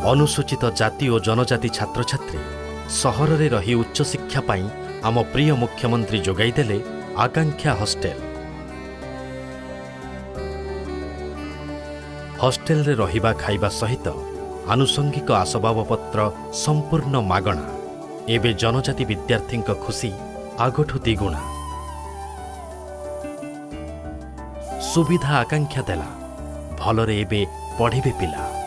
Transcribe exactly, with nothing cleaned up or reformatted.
अनुसूचित जाति और जनजाति छात्र छात्री सहर रे रही उच्च शिक्षा पाई आम प्रिय मुख्यमंत्री जोगाई देले आकांक्षा हॉस्टेल। हॉस्टेल रे रहिबा खाइबा सहित आनुषंगिक आसबाबपत्र संपूर्ण मागणा। एबे जनजाति विद्यार्थी खुशी आगठु द्विगुणा। सुविधा आकांक्षा देला भलरे एबे पढ़िबे पिला।